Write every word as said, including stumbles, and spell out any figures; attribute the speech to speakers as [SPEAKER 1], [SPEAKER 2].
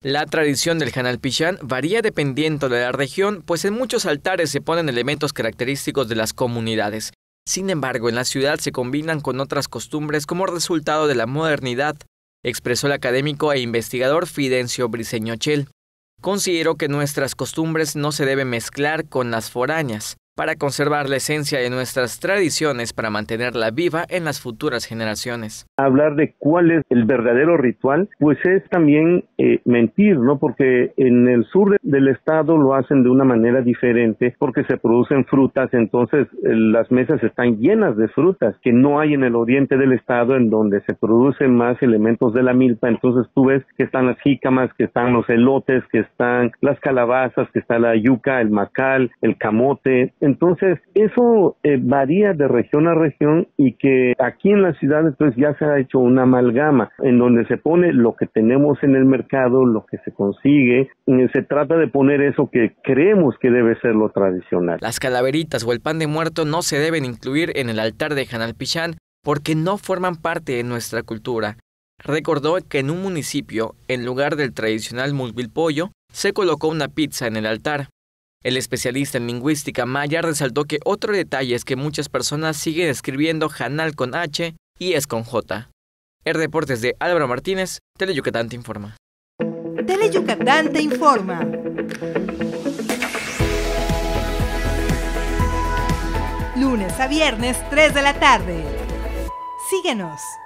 [SPEAKER 1] La tradición del Hanal Pichán varía dependiendo de la región, pues en muchos altares se ponen elementos característicos de las comunidades. Sin embargo, en la ciudad se combinan con otras costumbres como resultado de la modernidad, expresó el académico e investigador Fidencio Briceño Chel. Considero que nuestras costumbres no se deben mezclar con las foráneas, para conservar la esencia de nuestras tradiciones para mantenerla viva en las futuras generaciones.
[SPEAKER 2] Hablar de cuál es el verdadero ritual, pues es también eh, mentir, ¿no? Porque en el sur del estado lo hacen de una manera diferente porque se producen frutas, entonces eh, las mesas están llenas de frutas que no hay en el oriente del estado, en donde se producen más elementos de la milpa. Entonces tú ves que están las jícamas, que están los elotes, que están las calabazas, que está la yuca, el macal, el camote. Entonces, eso eh, varía de región a región, y que aquí en la ciudad entonces ya se ha hecho una amalgama en donde se pone lo que tenemos en el mercado, lo que se consigue, y se trata de poner eso que creemos que debe ser lo tradicional.
[SPEAKER 1] Las calaveritas o el pan de muerto no se deben incluir en el altar de Hanal Pichán porque no forman parte de nuestra cultura. Recordó que en un municipio, en lugar del tradicional musbilpollo, se colocó una pizza en el altar. El especialista en lingüística maya resaltó que otro detalle es que muchas personas siguen escribiendo Hanal con H y es con J. El reporte es de Álvaro Martínez, Teleyucatán te informa.
[SPEAKER 3] Teleyucatán te informa. Lunes a viernes, tres de la tarde. Síguenos.